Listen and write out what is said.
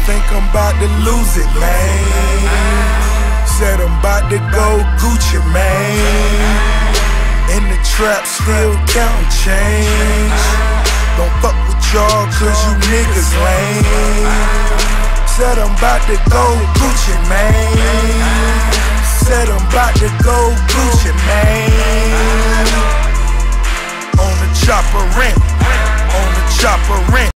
think I'm about to lose it, man. Said I'm about to go Gucci, man. In the trap, still counting change. Don't fuck with y'all, cause you niggas lame. Said I'm about to go Gucci, man. Said I'm about to go Gucci, man. On the chopper rent, on the chopper rent.